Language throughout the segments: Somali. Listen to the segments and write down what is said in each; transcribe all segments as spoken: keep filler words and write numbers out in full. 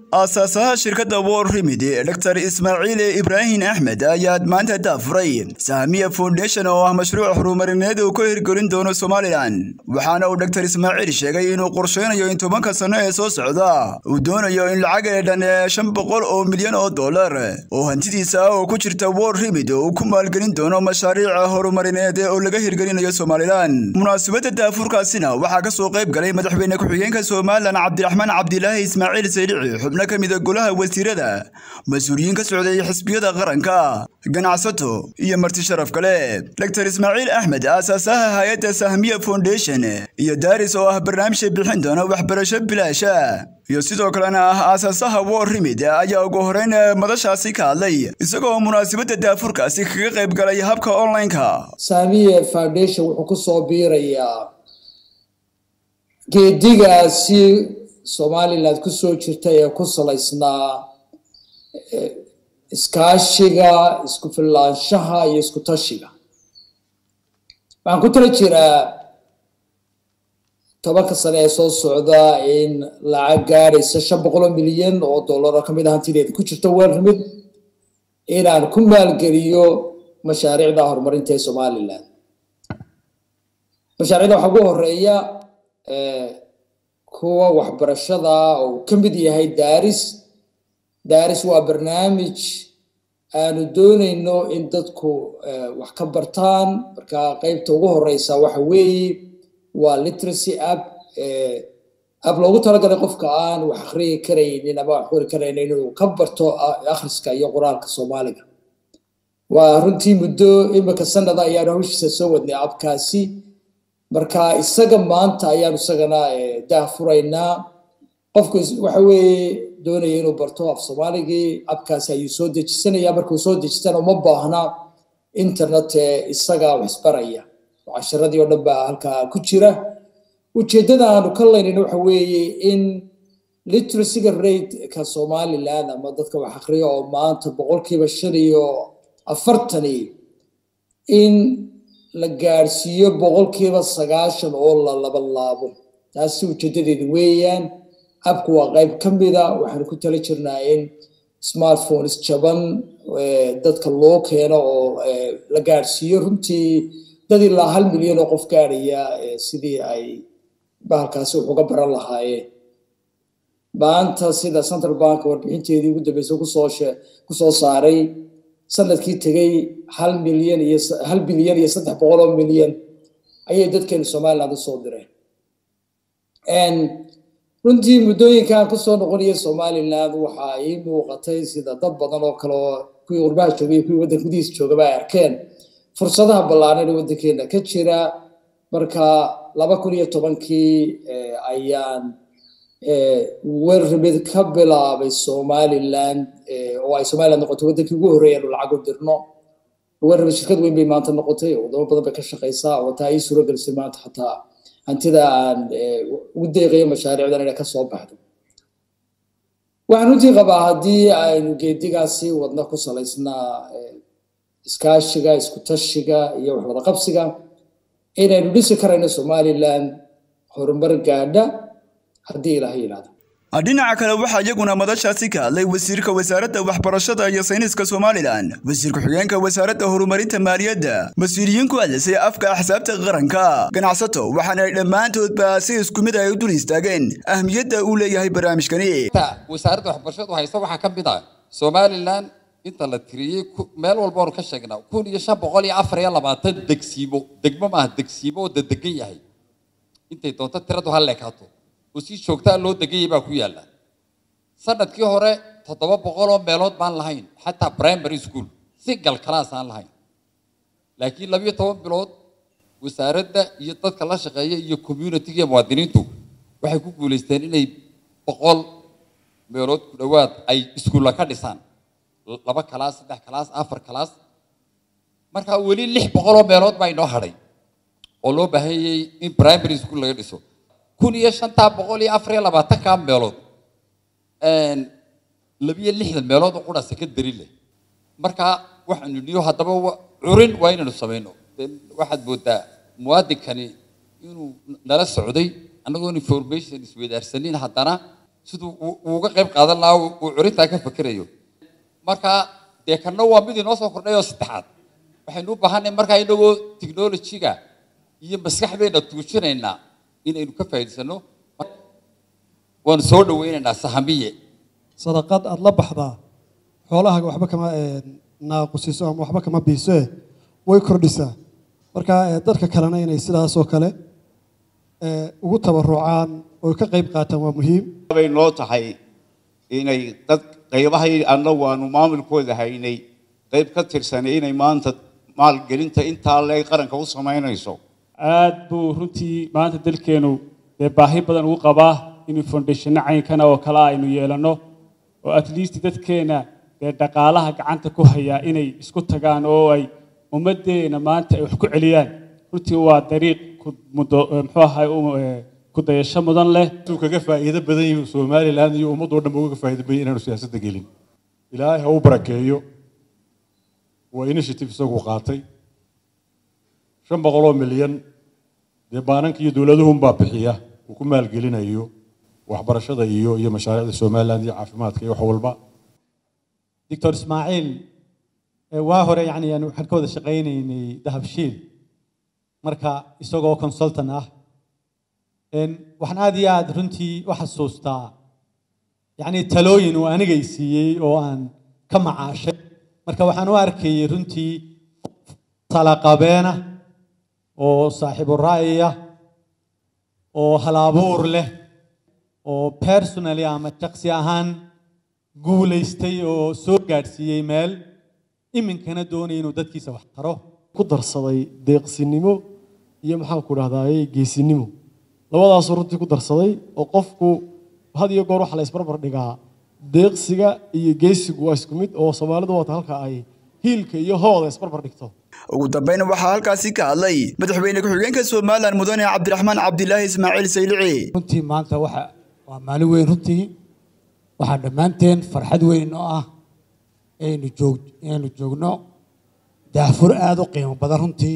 أساسها شركة وور ريميدي دكتور إسماعيل إبراهيم أحمد أياد مانتا دافري سامية فونديشن oo مشروع horumarineed oo ku hirgelin doono Soomaaliland waxaana uu Dr Ismaaciil sheegay inuu qorsheynayo in tobanka sano ee soo socda uu doonayo in lacag dhan shan boqol oo milyan oo dollar oo hantidiisa oo ku jirta Wor Remedy uu ku maalgelin doono mashaariic horumarineed oo laga hirgelinayo Soomaaliland munaasabada daafurkaasina waxaa ka soo qayb galay madaxweyne ku-xigeenka Soomaaliland Cabdiraxmaan Cabdilaahi Ismaaciil Saylici kamida golaha wasiirada mas'uuliyiin ka socday xisbiyada qaranka ganacsato iyo marti sharaf kale Dr Ismaaciil Ahmed asaasaha hay'adda Sahmiya Foundation iyo Daris oo ah barnaamij bixin doona waxbarasho bilaash ah iyo sidoo kalena ah asaasaha Wor Remedy ayaa ugu horeyn madashaasi ka hadlay isagoo munaasabada daafurkaasi kaga qayb galay habka online-ka Sahmiya Foundation wuxuu ku soo biirayaa geedigaasi Soomaaliland ku soo jirtay ee ku salaysnaa iskaashiga isku filaanshaha iyo isku tashiga waxaan ku tala jiraa tobanka sano ee soo socda in lacag gaaraysa shan boqol oo milyan oo dollar ka mid ah hantideeda ku jirta Wor Remedy inaan ku maalgeliyo mashaariicda horumarinta ee Soomaaliland mashaariicda waxa ugu horeeya ee kuwa waxbarashada oo kamid yahay Daris Daris waa barnaamij aanu doonayno in dadku wax ka bartaan marka qaybta ugu horeysa waxa weeye waa literacy app ee app loogu talagalay qofka aan wax akhriyi karaynin ama wax qori karaynin inuu ka barto akhriska iyo qoraalka Soomaaliga waa runtii muddo imika sanada ayaan hawshiisa soo wadnay appkaasi marka isaga maanta ayaan isagana daafuraynaa qofku waxa weeye doonaya inuu barto af Soomaaliga abkaas ayuu soo dejisanaya markuu soo dejisana uma baahna internet isaga wax baraya casharadii oo dhan baa halka ku jira ujeedada aanu ka leeyahay waxa weeye in literacy rate ka Soomaaliland ama dadka wax akhriyo oo maanta boqolkiiba shan iyo afartan in la gaarsiiyo boqolkiiba sagaashan oo la laba laabo taasi ujeedadeedu weeyaan abku waa qayb kamida waxaan ku tala jirnaa in smartphones jaban dadka loo keeno oo la gaarsiiyo runtii dad ilaa hal milyan oo qof gaaraya sidii ay bahalkaasi wax uga baran lahaayeen maanta sida Central Bank warbixinteedii ugu dambeysay ku soo ku soo saaray sanadkii tagay hal milyan iyo hal bilyan iyo saddex boqol oo milyan ayay dadkeena Soomaaliland soo direen and runtii muddooyinkan ku soo noqonaya Soomaaliland waxa ay muuqatay sida dad badan oo kale oo kuwii qurbaha joogay kuwii waddankiisa joogay ay arkeen fursadaha ballaaran ee waddankeena ka jira marka laba kun iyo tobankii ayaan Wor Remedy ka bilaabay Soomaaliland oo ay Soomaaliland noqotay waddankii ugu horeeyay oo lacag u dirno Wor Remedy shirkad weyn bay maanta noqotay oo dad badan bay ka shaqeysaa oo taa ay suuro gelisay maanta xataa hantida aan ugu deeqayo mashaariicdan inay ka soo baxdo waxaan u qabaa haddii aynu geedigaasi wadna ku salaysnaa iskaashiga isku tashiga iyo wax wada qabsiga inaynu dhisi karayno Soomaaliland horumar gaadha haddii Ilaahay yiraahdo dhinaca kale waxaa iyaguna madashaasi ka hadlay wasiirka wasaaradda waxbarashada iyo sayniska Soomaaliland wasiir ku-xigeenka wasaaradda horumarinta maaliyadda mas'uuliyiin ku hadlaysay afka axsaabta qaranka ganacsato waxaana dhammaantoodba si isku mid ah u dul istaageen ahmiyadda uu leeyahay barnaamijkani wasaaradda waxbarashadu hayso waxa ka mid ah Soomaaliland inta la tiriyay meel walba oo ka sheegnaa kun iyo shan boqol iyo afar iyo labaatan degsiimo degmo ma degsiimo oo degan yahay intay doonto tiradu hal leekato وسي شوكتا لو دقيقة باكو يالا سنة كي هوري تطبع بقولو ميلود بان لهين حتى برايمري سكول سيقل كلاس عن لهين لكن لبي طبعا بلود وسارد يطلق الله شغاية يو كوميونتي يا موادينين تو waxay ku guuleysteen inay boqol meelood ku dhawaad ay iskuul ka dhisaan laba kalaas saddex kalaas afar kalaas marka wali lix boqol meelood baa inoo haray oo loo baahayay in primary school laga dhiso kun iyo shan boqol iyo afar iyo labaatan ka meelood een labiyo lixdan meelood oo qura secondary leh marka waxaanu niyo hadaba curin waa inaynu sameeyno waxaad moodaa muwaadinkani inuu nala socday anagoo information isweydaarsanin haddana siduu uga qayb qaadan lahaa uu curintaa ka fakerayo marka dee kana waa mid inoo soo kordhay oo saddexaad waxaynu u baahanay markaa inagoo technology-ga iyo maskaxdeena tuujinaynaa inaynu ka faa'iidaysano waan soo dhaweynaynaa sahamiye sadaqad aad la baxdaa xoolaha waxba kama naaqusiso ama waxba kama biiso way kordhisaa marka dadka kalena inay sidaas oo kale ugu tabarucaan oo ka qayb qaataan waa muhiim bay noo tahay inay dad qaybahay annagu aanu maamulkooda haynay qayb ka tirsanay inay maanta maalgelinta intaa leeg qaranka u samaynayso aad buu runtii maanta dalkeenu dee baahi badan ugu qabaa inuu foundationna caynkana oo kale aynu yeelano oo at least dadkeena dee dhaqaalaha gacanta ku hayaa inay isku tagaan oo ay ummaddeena maanta ay wax ku celiyaan runtii waa dariiq muxuu ahay ku dayasho mudan leh uu kaga faa'iido badan yahay Soomaaliland iyo ummadoo dhan uga faa'iido badan inaanu siyaasadda gelin ilaahay ha u barakeeyo waa initiative isagu qaatay shan boqol oo milyan dee baananka iyo dawladuhu baa bixiya uu ku maalgelinayo waxbarashada iyo iyo mashaariicda Soomaaliland iyo caafimaadka iyo wax walba Doctor Ismaaciil waa hore yani aanu waxaan ka wada shaqaynaynay dahabshiil marka isagoo consultant ah in waxaan aad iyo aad runtii u xasuustaa yani talooyin uu aniga siiyay oo aan ka macaashay marka waxaan u arkayay runtii talaqabeena oo saaxiib raaya oo halaabuur leh oo personally ama shakhsi ahaan guulaystay oo soo gaadhsiiyay meel iminkana doonay inuu dadkiisa wax taro ku darsaday deeqsinimo iyo maxaan ku dhahdaay geesinimo labadaas runtii ku darsaday oo qofku had iyo goor waxa la isbarbar dhigaa deeqsiga iyo geesigu waa isku mid oo Soomaalidu waa halka ay hiilka iyo hooda isbarbar dhigto ugu dambeyn waxaa halkaasi ka hadlay madaxweyne ku-xigeenka Soomaaliland mudane Cabdiraxmaan Cabdilaahi Ismaaciil Saylici runtii maanta waxa waa maalin weyn runtii waxa dhamaanteen farxad weyn oo ah aynu joog aynu joogno daafur aad u qiimo badan runtii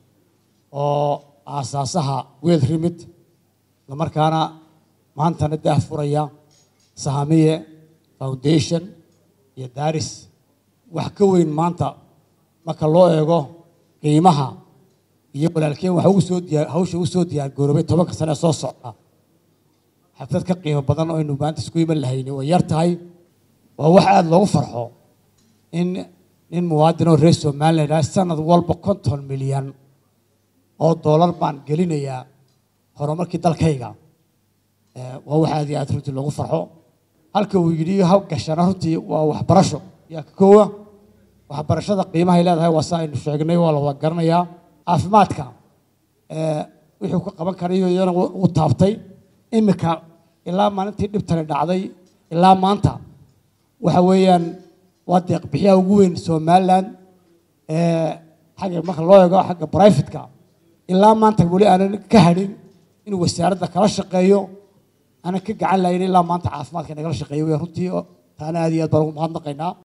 oo aasaasaha weel rimid la markaana maantana daafuraya sahamiye foundation iyo daris wax ka weyn maanta marka loo eego qiimaha iyo walaalkeen waxa uu soo diyaar hawsha uu soo diyaar garoobay tobanka sano soo socda xaflad ka qiimo badan oo aynu maanta isku iman lahayn oo yar tahay waa wax aad loogu farxo in in muwaadin oo reer Soomaaliland sanad walba konton milyan oo dollar baan gelinayaa horumarkii dalkayga ee waa wax aad iyo aad runtii loogu farxo halka uu yiri ha gashana runtii waa waxbarasho yaa koowa waxbarashada qiimaha ay leedahay waa saaynu sheegnay waa la wada garanayaa caafimaadka ee wuxuu ka qaban karayo iyana uu taabtay imika ilaa maalintii dhibtani dhacday ilaa maanta waxa weeyaan waa deeq bixiyaha ugu weyn Soomaaliland ee xagga marka loo eego xagga private-ka ilaa maanta wali aanan ka hadhin inuu wasaaradda kala shaqeeyo ana ka gacan lahayn ilaa maanta caafimaadka nagala shaqeeyo runtii taana aad iyo aad baan ugu mahadnaqaynaa